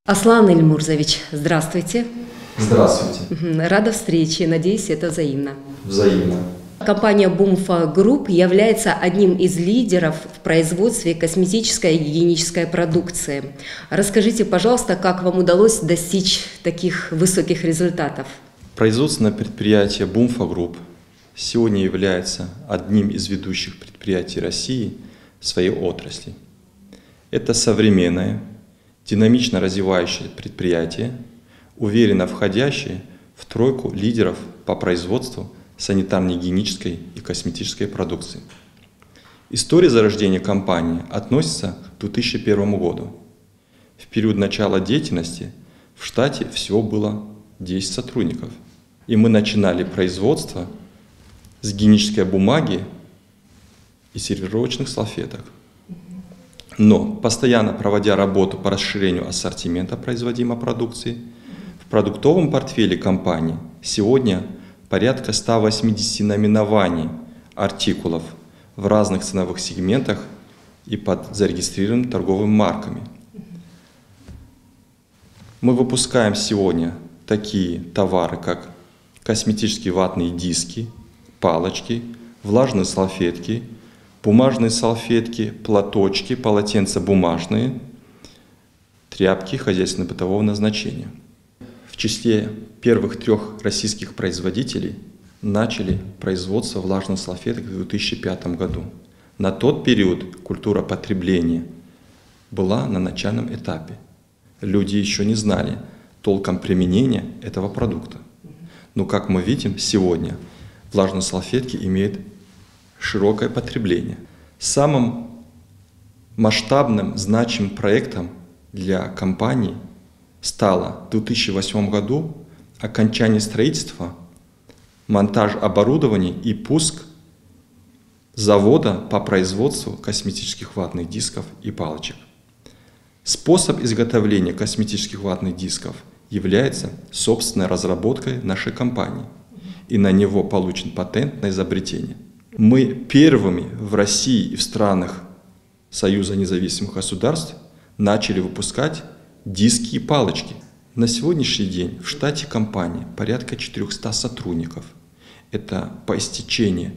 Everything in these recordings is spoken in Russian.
Аслан Ильмурзович, здравствуйте. Здравствуйте. Рада встрече, надеюсь, это взаимно. Взаимно. Компания Bumfa Group является одним из лидеров в производстве косметической и гигиенической продукции. Расскажите, пожалуйста, как вам удалось достичь таких высоких результатов? Производственное предприятие Bumfa Group сегодня является одним из ведущих предприятий России в своей отрасли. Это современное, динамично развивающее предприятие, уверенно входящее в тройку лидеров по производству санитарно-гигиенической и косметической продукции. История зарождения компании относится к 2001 году. В период начала деятельности в штате всего было 10 сотрудников. И мы начинали производство с гигиенической бумаги и сервировочных салфеток. Но, постоянно проводя работу по расширению ассортимента производимой продукции, в продуктовом портфеле компании сегодня порядка 180 наименований артикулов в разных ценовых сегментах и под зарегистрированными торговыми марками. Мы выпускаем сегодня такие товары, как косметические ватные диски, палочки, влажные салфетки, бумажные салфетки, платочки, полотенца бумажные, тряпки хозяйственно-бытового назначения. В числе первых 3 российских производителей начали производство влажных салфеток в 2005 году. На тот период культура потребления была на начальном этапе. Люди еще не знали толком применения этого продукта. Но, как мы видим, сегодня влажные салфетки имеют широкое потребление. Самым масштабным, значимым проектом для компании стало в 2008 году окончание строительства, монтаж оборудования и пуск завода по производству косметических ватных дисков и палочек. Способ изготовления косметических ватных дисков является собственной разработкой нашей компании, и на него получен патент на изобретение. Мы первыми в России и в странах Союза независимых государств начали выпускать диски и палочки. На сегодняшний день в штате компании порядка 400 сотрудников. Это по истечении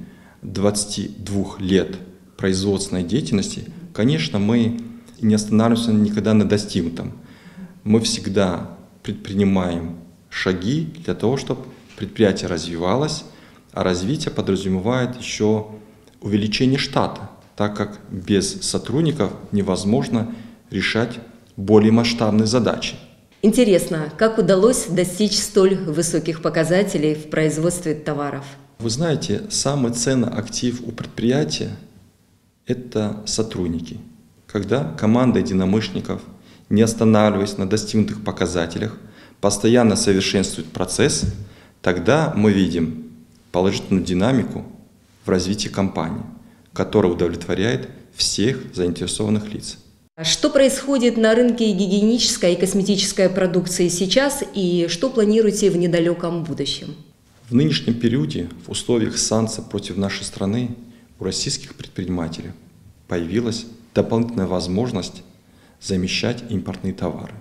22 лет производственной деятельности. Конечно, мы не останавливаемся никогда на достигнутом. Мы всегда предпринимаем шаги для того, чтобы предприятие развивалось, а развитие подразумевает еще увеличение штата, так как без сотрудников невозможно решать более масштабные задачи. Интересно, как удалось достичь столь высоких показателей в производстве товаров? Вы знаете, самый ценный актив у предприятия – это сотрудники. Когда команда единомышленников, не останавливаясь на достигнутых показателях, постоянно совершенствует процесс, тогда мы видим положительную динамику в развитии компании, которая удовлетворяет всех заинтересованных лиц. Что происходит на рынке гигиенической и косметической продукции сейчас и что планируете в недалеком будущем? В нынешнем периоде, в условиях санкций против нашей страны, у российских предпринимателей появилась дополнительная возможность замещать импортные товары.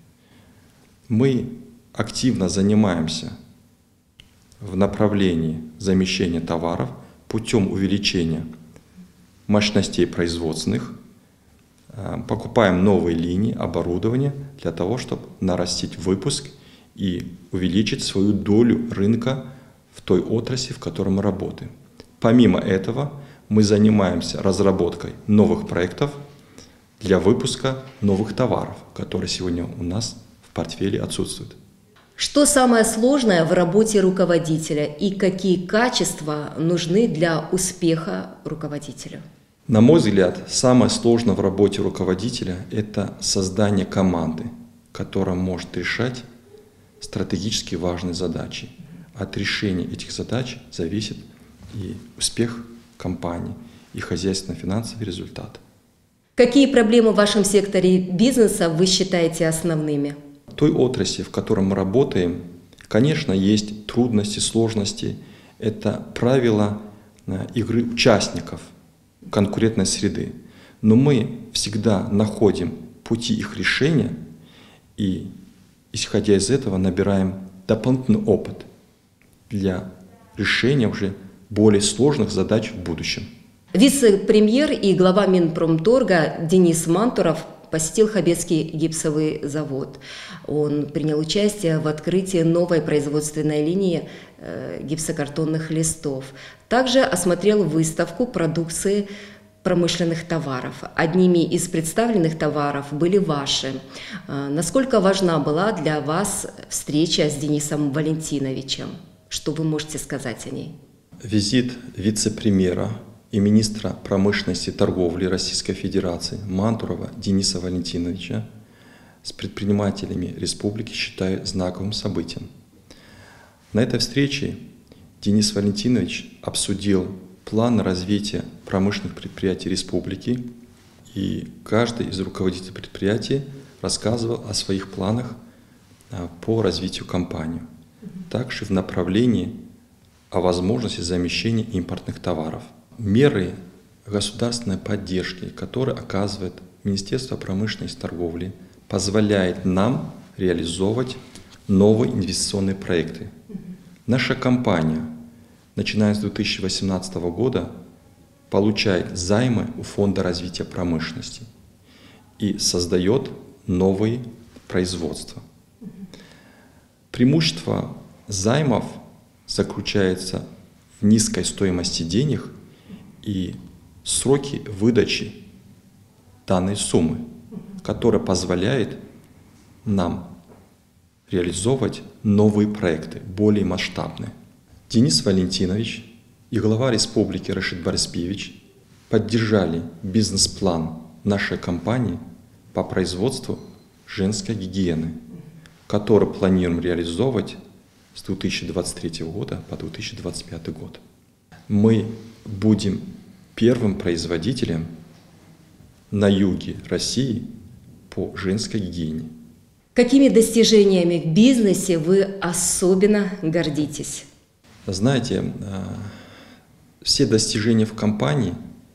Мы активно занимаемся в направлении замещения товаров путем увеличения мощностей производственных, покупаем новые линии оборудования для того, чтобы нарастить выпуск и увеличить свою долю рынка в той отрасли, в которой мы работаем. Помимо этого, мы занимаемся разработкой новых проектов для выпуска новых товаров, которые сегодня у нас в портфеле отсутствуют. Что самое сложное в работе руководителя и какие качества нужны для успеха руководителя? На мой взгляд, самое сложное в работе руководителя – это создание команды, которая может решать стратегически важные задачи. От решения этих задач зависит и успех компании, и хозяйственно-финансовый результат. Какие проблемы в вашем секторе бизнеса вы считаете основными? В той отрасли, в которой мы работаем, конечно, есть трудности, сложности. Это правила игры участников конкурентной среды. Но мы всегда находим пути их решения И, исходя из этого, набираем дополнительный опыт для решения уже более сложных задач в будущем. Вице-премьер и глава Минпромторга Денис Мантуров посетил Хабецкий гипсовый завод. Он принял участие в открытии новой производственной линии гипсокартонных листов. Также осмотрел выставку продукции промышленных товаров. Одними из представленных товаров были ваши. Насколько важна была для вас встреча с Денисом Валентиновичем? Что вы можете сказать о ней? Визит вице-премьера и министра промышленности и торговли Российской Федерации Мантурова Дениса Валентиновича с предпринимателями республики считаю знаковым событием. На этой встрече Денис Валентинович обсудил план развития промышленных предприятий республики, и каждый из руководителей предприятий рассказывал о своих планах по развитию компании. Также в направлении о возможности замещения импортных товаров. Меры государственной поддержки, которые оказывает Министерство промышленности и торговли, позволяет нам реализовывать новые инвестиционные проекты. Наша компания, начиная с 2018 года, получает займы у Фонда развития промышленности и создает новые производства. Преимущество займов заключается в низкой стоимости денег и сроки выдачи данной суммы, которая позволяет нам реализовывать новые проекты, более масштабные. Денис Валентинович и глава республики Рашид Борисбиевич поддержали бизнес-план нашей компании по производству женской гигиены, который планируем реализовывать с 2023 года по 2025 год. Мы будем первым производителем на юге России по женской гигиене. Какими достижениями в бизнесе вы особенно гордитесь? Знаете, все достижения в компании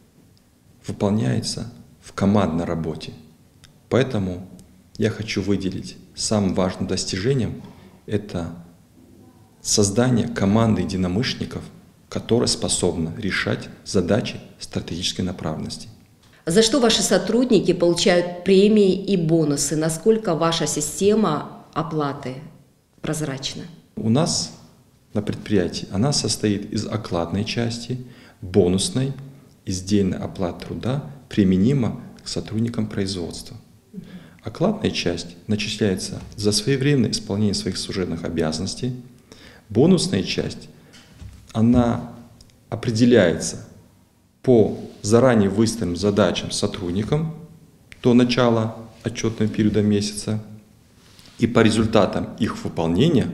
выполняются в командной работе. Поэтому я хочу выделить самым важным достижением – это создание команды единомышленников, которая способна решать задачи стратегической направленности. За что ваши сотрудники получают премии и бонусы? Насколько ваша система оплаты прозрачна? У нас на предприятии она состоит из окладной части, бонусной и сдельной оплаты труда, применима к сотрудникам производства. Окладная часть начисляется за своевременное исполнение своих служебных обязанностей. Бонусная часть, она определяется по заранее выставленным задачам сотрудникам до начала отчетного периода месяца, и по результатам их выполнения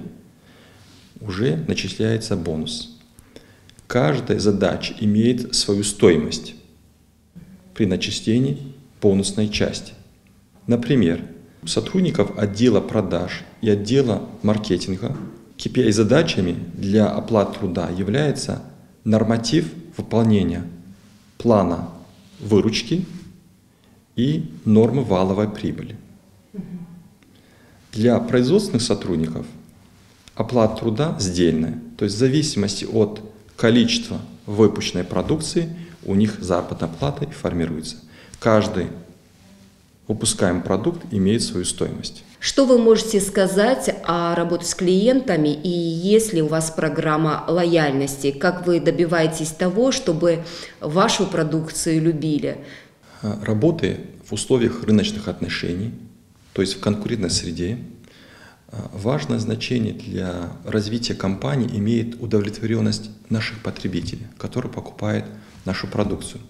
уже начисляется бонус. Каждая задача имеет свою стоимость при начислении бонусной части. Например, у сотрудников отдела продаж и отдела маркетинга KPI-задачами для оплаты труда является норматив выполнения плана выручки и нормы валовой прибыли. Для производственных сотрудников оплата труда сдельная, то есть в зависимости от количества выпущенной продукции у них заработная плата и формируется. Каждый выпускаемый продукт имеет свою стоимость. Что вы можете сказать о работе с клиентами, и есть ли у вас программа лояльности? Как вы добиваетесь того, чтобы вашу продукцию любили? Работая в условиях рыночных отношений, то есть в конкурентной среде, важное значение для развития компании имеет удовлетворенность наших потребителей, которые покупают нашу продукцию.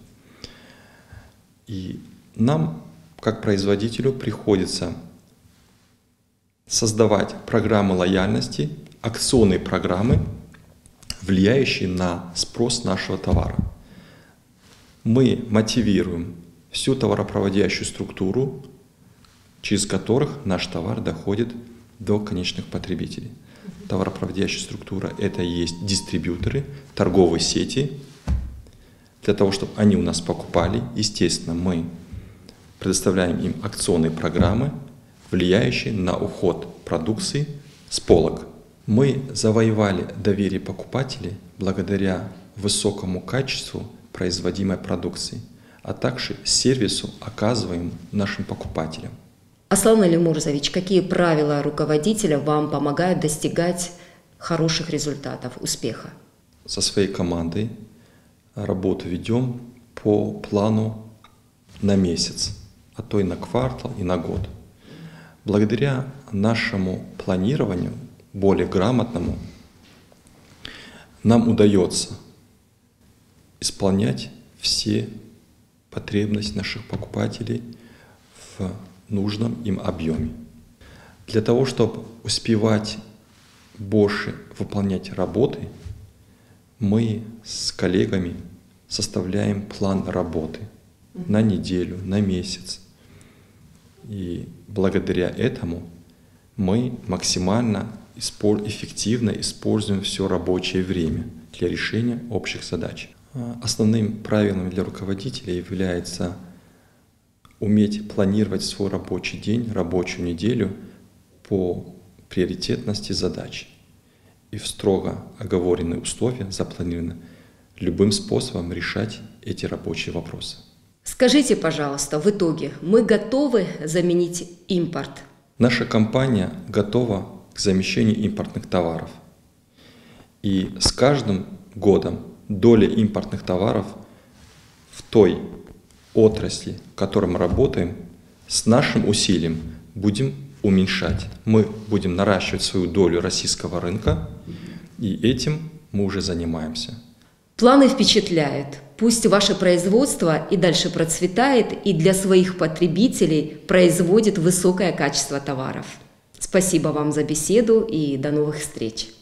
И нам, как производителю, приходится создавать программы лояльности, акционные программы, влияющие на спрос нашего товара. Мы мотивируем всю товаропроводящую структуру, через которых наш товар доходит до конечных потребителей. Товаропроводящая структура – это и есть дистрибьюторы, торговые сети. Для того, чтобы они у нас покупали, естественно, мы предоставляем им акционные программы, влияющие на уход продукции с полок. Мы завоевали доверие покупателей благодаря высокому качеству производимой продукции, а также сервису, оказываемому нашим покупателям. Аслан Алимурзович, какие правила руководителя вам помогают достигать хороших результатов, успеха? Со своей командой работу ведем по плану на месяц, а то и на квартал, и на год. Благодаря нашему планированию, более грамотному, нам удается исполнять все потребности наших покупателей в нужном им объеме. Для того, чтобы успевать больше выполнять работы, мы с коллегами составляем план работы на неделю, на месяц. И благодаря этому мы максимально эффективно используем все рабочее время для решения общих задач. Основным правилом для руководителя является уметь планировать свой рабочий день, рабочую неделю по приоритетности задач. И в строго оговоренные условия запланировано любым способом решать эти рабочие вопросы. Скажите, пожалуйста, в итоге мы готовы заменить импорт? Наша компания готова к замещению импортных товаров. И с каждым годом доля импортных товаров в той отрасли, в которой мы работаем, с нашим усилием будем уменьшать. Мы будем наращивать свою долю российского рынка, и этим мы уже занимаемся. Планы впечатляют. Пусть ваше производство и дальше процветает, и для своих потребителей производит высокое качество товаров. Спасибо вам за беседу и до новых встреч.